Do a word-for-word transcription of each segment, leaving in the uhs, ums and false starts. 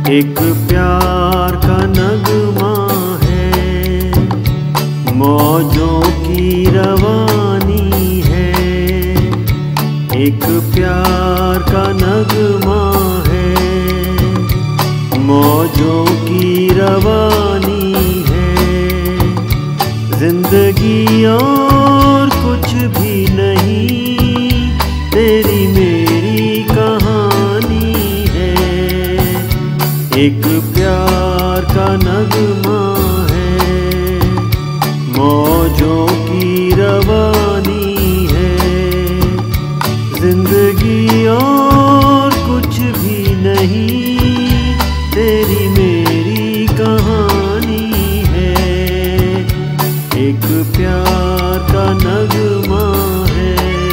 एक प्यार का नगमा है, मौजों की रवानी है। एक प्यार का नगमा है, मौजों की रवानी है। जिंदगी और कुछ भी नहीं, तेरी मेरी कहानी है। एक प्यार का नगमा है, मौजों की रवानी है। जिंदगी और कुछ भी नहीं, तेरी मेरी कहानी है। एक प्यार का नगमा है।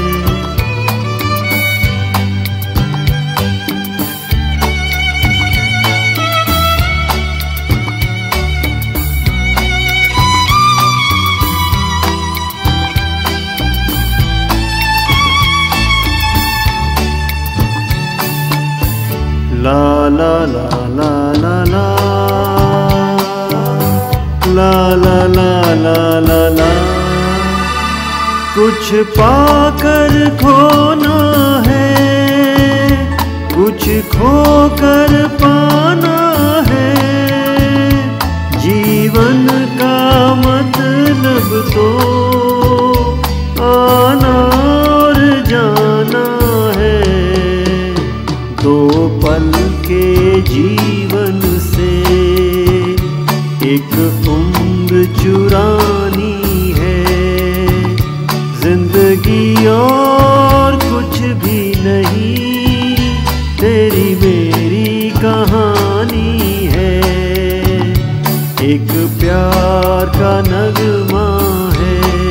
ला ला ला ला ला ला ला ला ला ला ला ला। कुछ पाकर खोना है, कुछ खोकर पाना है। जीवन का मतलब तो आना और जाना है। दो पल के जीवन से एक उम्र चुरानी है। जिंदगी और कुछ भी नहीं, तेरी मेरी कहानी है। एक प्यार का नगमा है।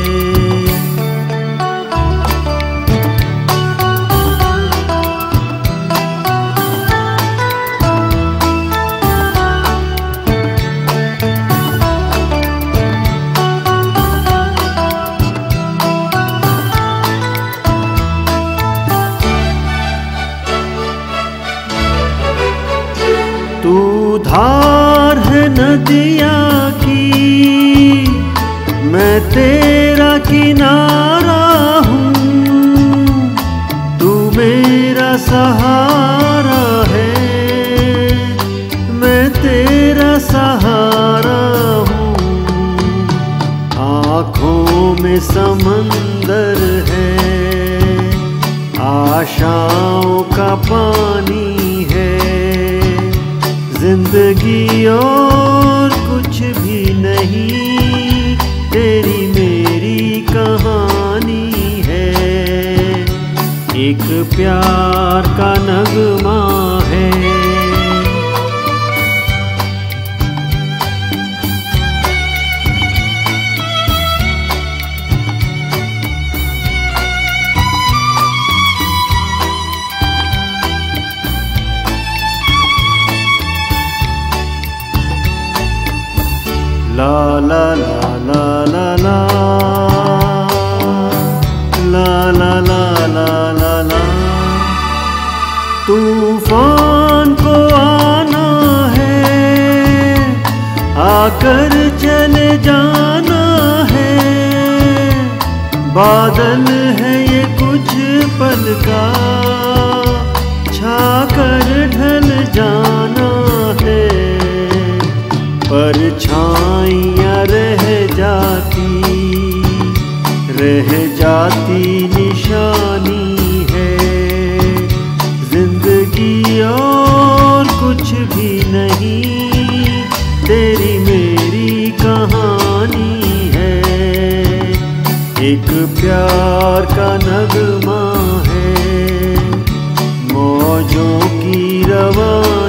तू धार है नदिया की, मैं तेरा किनारा हूँ। तू मेरा सहारा है, मैं तेरा सहारा हूँ। आँखों में समंदर है, आशाओं का पानी है। जिंदगी और कुछ भी नहीं, तेरी मेरी कहानी है। एक प्यार का नगमा है। ला ला ला ला ला ला ला ला ला ला ला ला। तूफान को आना है, आकर चले जाना है। बादल है ये कुछ पल का, छाकर ढल जाना है। परछाइयाँ रह जाती, रह जाती निशानी है। जिंदगी और कुछ भी नहीं, तेरी मेरी कहानी है। एक प्यार का नगमा है, मौजों की रवानी